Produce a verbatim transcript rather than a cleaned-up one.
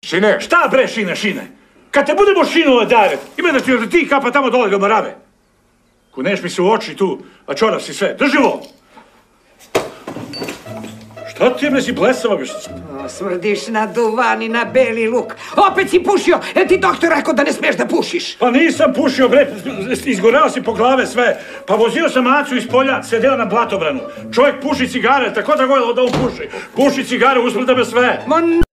Šine? Šta bre šine, šine? Kad te budemo šinule davet, ima da ti, ti kapa tamo dole do Marave. Kuneš mi se u oči tu, a čorav si sve. Drži ovo! Šta ti je si blesava? Smrdiš na duvan i na beli luk. Opet si pušio, jer ti doktor rekao da ne smiješ da pušiš. Pa nisam pušio, bre, izgorao si po glave sve. Pa vozio sam Acu iz polja, sedeo na blatobranu. Čovjek puši cigare, tako da go da on puši. Puši cigare, usmrda me sve.